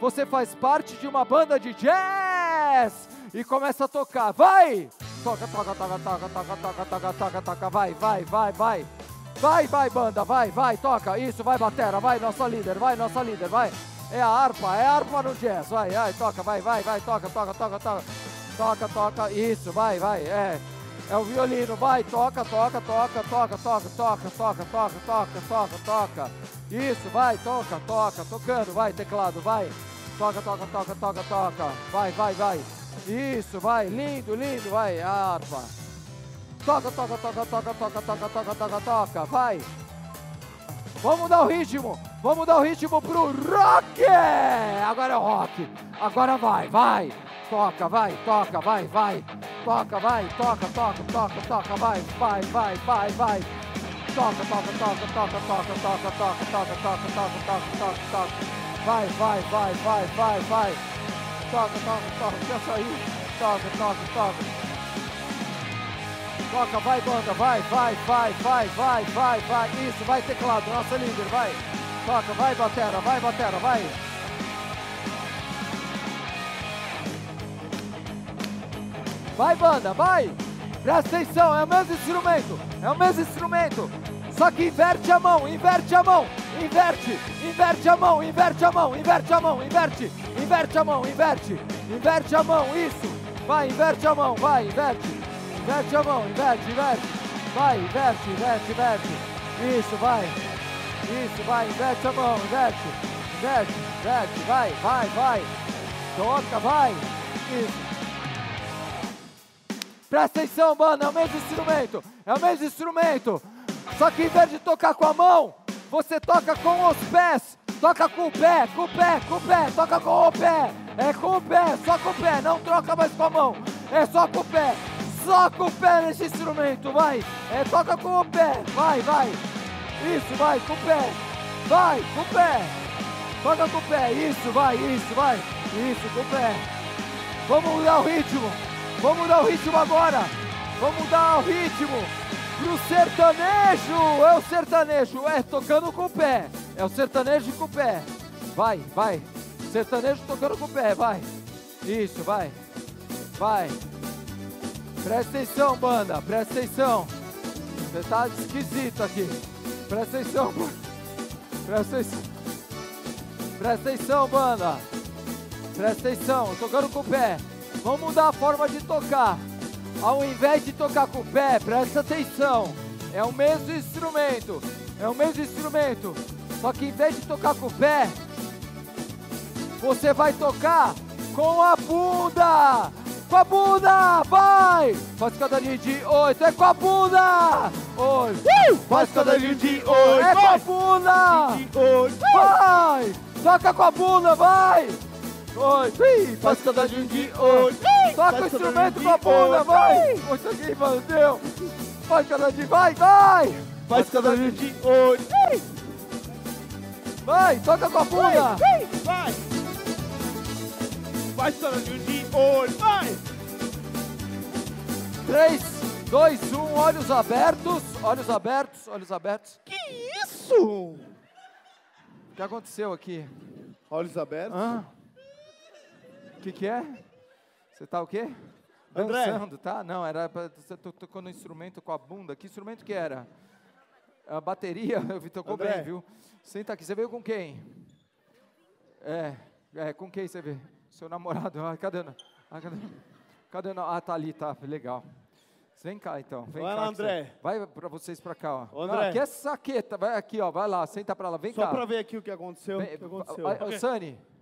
você faz parte de uma banda de jazz e começa a tocar. Vai! Toca, toca, toca, toca, toca, toca, toca, toca, toca, vai, vai, vai, vai. Vai, vai, banda, vai, vai, toca. Isso, vai, batera, vai, nossa líder, vai. É a harpa no jazz, vai, toca, vai, toca, toca, toca, toca. Toca, toca, isso, vai, é o violino, vai, toca, toca, toca, toca, toca, toca, toca, toca, toca, toca, toca, isso, vai, toca, toca, tocando, vai, teclado, vai, toca, toca, toca, toca, toca, vai, isso, vai, lindo, lindo, vai, a harpa, toca, toca, toca, toca, toca, toca, toca, toca, toca, vai, vamos dar o ritmo pro rock, agora é o rock, agora vai, toca, vai, toca, vai, toca, vai, toca, toca, toca, toca, vai, toca, toca, toca, toca, toca, toca, toca, toca, toca, toca, toca, toca, toca, vai, toca, toca, toca, pensa aí, toca, toca, toca, toca, vai, banda, vai, isso, vai, teclado, nossa líder, vai, toca, vai, batera, vai. Vai, banda, vai! Presta atenção, é o mesmo instrumento. Só que inverte a mão, inverte a mão, inverte a mão, isso! Vai, inverte a mão, vai, inverte a mão, inverte, vai, inverte, isso, vai, inverte a mão, inverte, vai, toca, vai, isso. Presta atenção, banda, é o mesmo instrumento, só que em vez de tocar com a mão, você toca com os pés, toca com o pé, toca com o pé, com o pé, só com o pé, não troca mais com a mão, é só com o pé nesse instrumento, vai, toca com o pé, vai, isso, vai, com o pé, toca com o pé, isso, isso, com o pé, vamos dar o ritmo agora, vamos dar o ritmo pro sertanejo, tocando com o pé, é o sertanejo com o pé, vai, sertanejo tocando com o pé, vai, isso, vai, presta atenção, banda, presta atenção, você tá esquisito aqui, presta atenção, banda, presta atenção, tocando com o pé. Vamos mudar a forma de tocar. Ao invés de tocar com o pé, presta atenção. É o mesmo instrumento. Só que em vez de tocar com o pé, você vai tocar com a bunda. Vai! Faz escadalinha de 8, é com a bunda! 8. Faz escadalinha de 8, é com a bunda! Vai! Toca com a bunda, vai! 8, faz escadalinha de 8, toca o instrumento com a bunda, vai! 8 aqui, mano, deu! Faz escadalinha, vai! Faz escadalinha de 8, vai! Toca com a bunda! Vai! Faz escadalinha de 8, vai! 3, 2, 1, olhos abertos. Que isso? O que aconteceu aqui? Olhos abertos? O que é? Você tá o quê? André. Dançando, tá? Não, era você tocando um instrumento com a bunda. Que instrumento que era? A bateria, tocou André. bem, viu? Senta aqui, você veio com quem? Com quem você veio? Seu namorado, cadê? Tá ali, tá, legal. Vem cá então, vem vai cá. Lá, André. Vai pra vocês pra cá, ó. André. Aqui é saqueta, vai aqui, ó, vai lá, senta pra lá, vem cá. Só pra ver aqui o que aconteceu. Sani,